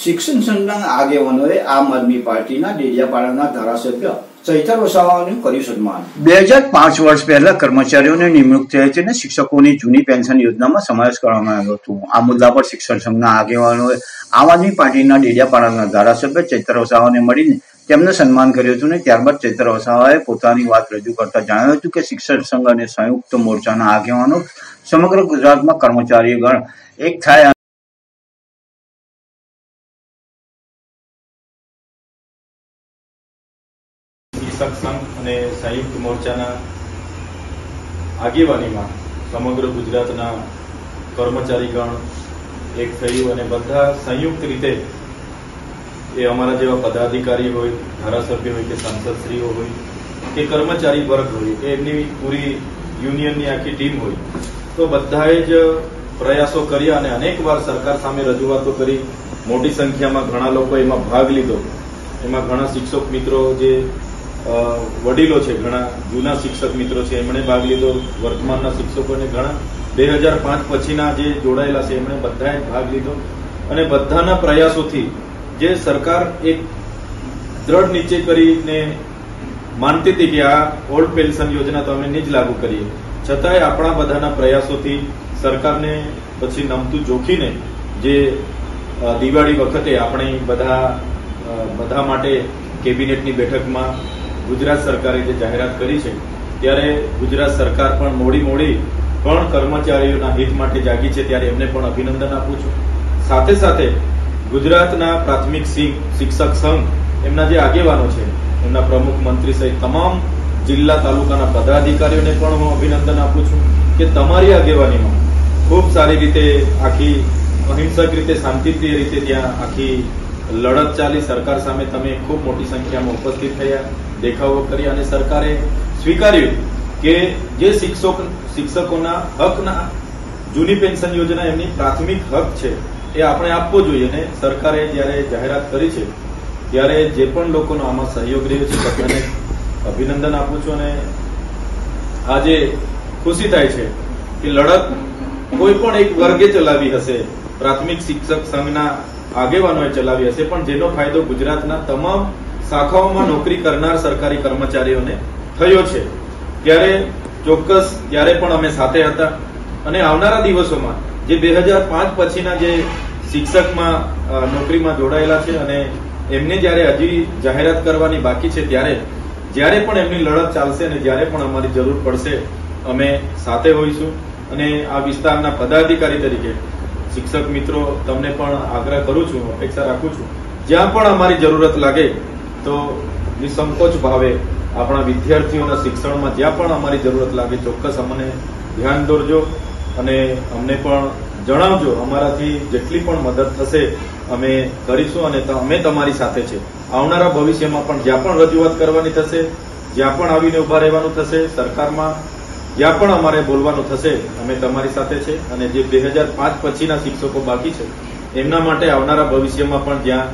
શિક્ષણ સંઘના આગેવાનોએ આમ આદમી પાર્ટીના ડેડિયાપાડાના ધારાસભ્ય ચૈતર વસાવાનું કર્યું સન્માન। 2005 વર્ષ પહેલા કર્મચારીઓની નિમણૂક થઈ હતી અને શિક્ષકોની જૂની પેન્શન યોજનામાં સમાવેશ કરવામાં આવ્યો હતો। આ મુદ્દા પર શિક્ષણ સંઘના આગેવાનોએ આમ આદમી પાર્ટીના ડેડિયાપાડાના ધારાસભ્ય ચૈતર વસાવાને મળીને તેમને સન્માન કર્યું હતું અને ત્યારબાદ ચૈતર વસાવાએ પોતાની વાત રજૂ કરતા જણાવ્યું હતું કે શિક્ષણ સંઘ અને સંયુક્ત મોરચાના આગેવાનો સમગ્ર ગુજરાતમાં કર્મચારીઓ ગણ એક થાય। શિક્ષક સંઘ અને સંયુક્ત મોરચાના આગેવાનીમાં સમગ્ર ગુજરાતના કર્મચારીગણ એક થયું અને બધા સંયુક્ત રીતે એ અમારા જેવા પદાધિકારી હોય, ધારાસભ્ય હોય કે સાંસદશ્રીઓ હોય કે કર્મચારી વર્ગ હોય કે એમની પૂરી યુનિયનની આખી ટીમ હોય, તો બધાએ જ પ્રયાસો કર્યા અને અનેકવાર સરકાર સામે રજૂઆતો કરી। મોટી સંખ્યામાં ઘણા લોકો એમાં ભાગ લીધો। એમાં ઘણા શિક્ષક મિત્રો જે વડીલો છે, ઘણા જૂના શિક્ષક મિત્રો છે, એમણે ભાગ લીધો। વર્તમાનના શિક્ષકોને ઘણા 2005 પછીના જે જોડાયેલા છે એમણે બધાએ ભાગ લીધો અને બધાના પ્રયાસોથી જે સરકાર એક દ્રઢ નિશ્ચય કરીને માનતી હતી કે આ ઓલ્ડ પેન્શન યોજના તો અમે નહીં જ લાગુ કરીએ, છતાંય આપણા બધાના પ્રયાસોથી સરકારને પછી નમતું જોખીને જે દિવાળી વખતે આપણે બધા માટે કેબિનેટની બેઠકમાં ગુજરાત સરકારે જે જાહેરાત કરી છે, ત્યારે ગુજરાત સરકાર પણ મોડી પણ કર્મચારીઓના હિત માટે જાગી છે, ત્યારે એમને પણ અભિનંદન આપું છું। સાથે સાથે ગુજરાતના પ્રાથમિક શિક્ષક સંઘ એમના જે આગેવાનો છે, એમના પ્રમુખ મંત્રી સહિત તમામ જિલ્લા તાલુકાના પદાધિકારીઓને પણ હું અભિનંદન આપું છું કે તમારી આગેવાનીમાં ખૂબ સારી રીતે આખી અહિંસક રીતે શાંતિપ્રિય રીતે ત્યાં આખી લડત ચાલી। સરકાર સામે તમે ખૂબ મોટી સંખ્યામાં ઉપસ્થિત થયા, દેખાવો કર્યા અને સરકારે સ્વીકાર્યું કે જે શિક્ષકોના હકના જૂની પેન્શન યોજના એમની પ્રાથમિક હક છે એ આપણે આપવો જોઈએ। અને સરકારે જયારે જાહેરાત કરી છે ત્યારે જે પણ લોકોનો આમાં સહયોગ રહ્યો છે બધાને અભિનંદન આપું છું અને આજે ખુશી થાય છે કે લડત કોઈ પણ એક વર્ગે ચલાવી હશે, પ્રાથમિક શિક્ષક સંઘના આગેવાનોએ ચલાવી હશે, પણ જેનો ફાયદો ગુજરાતના તમામ શાખાઓમાં નોકરી કરનાર સરકારી કર્મચારીઓને થયો છે। ત્યારે ચોક્કસ ત્યારે પણ અમે સાથે હતા અને આવનારા દિવસોમાં જે 2005 પછીના જે શિક્ષકમાં નોકરીમાં જોડાયેલા છે અને એમને જયારે હજી જાહેરાત કરવાની બાકી છે, જ્યારે પણ એમની લડત ચાલશે અને જ્યારે પણ અમારી જરૂર પડશે અમે સાથે હોઈશું। અને આ વિસ્તારના પદાધિકારી તરીકે શિક્ષક મિત્રો તમને પણ આગ્રહ કરું છું, અપેક્ષા રાખું છું, જ્યાં પણ અમારી જરૂરત લાગે તો નિસંકોચ ભાવે આપણા વિદ્યાર્થીઓના શિક્ષણમાં જ્યાં પણ અમારી જરૂરત લાગે ચોક્કસ અમને ધ્યાન દોરજો અને અમને પણ જણાવજો। અમારાથી જેટલી પણ મદદ થશે અમે કરીશું અને અમે તમારી સાથે છે। આવનારા ભવિષ્યમાં પણ જ્યાં પણ રજૂઆત કરવાની થશે, જ્યાં પણ આવીને ઉભા રહેવાનું થશે, સરકારમાં જ્યાં પણ અમારે બોલવાનું થશે અમે તમારી સાથે છે। અને જે 2005 પછીના શિક્ષકો બાકી છે એમના માટે આવનારા ભવિષ્યમાં પણ જ્યાં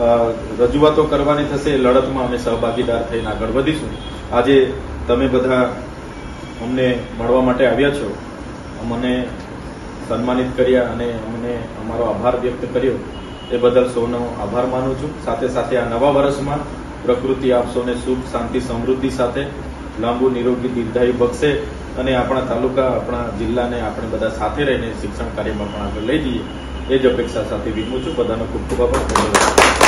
રજૂઆતો કરવાની થશે એ લડતમાં અમે સહભાગીદાર થઈને આગળ વધીશું। આજે તમે બધા અમને મળવા માટે આવ્યા છો, અમને સન્માનિત કર્યા અને અમને અમારો આભાર વ્યક્ત કર્યો એ બદલ સૌનો આભાર માનું છું। સાથે સાથે આ નવા વર્ષમાં પ્રકૃતિ આપ સૌને સુખ, શાંતિ, સમૃદ્ધિ સાથે લાંબુ નિરોગી દીર્ઘાયુ બક્ષે અને આપણા તાલુકા, આપણા જિલ્લાને આપણે બધા સાથે રહીને શિક્ષણ કાર્યમાં પણ આગળ લઈ જઈએ એ જ અપેક્ષા સાથે વિરમું છું। બધાનો ખૂબ ખૂબ આભાર।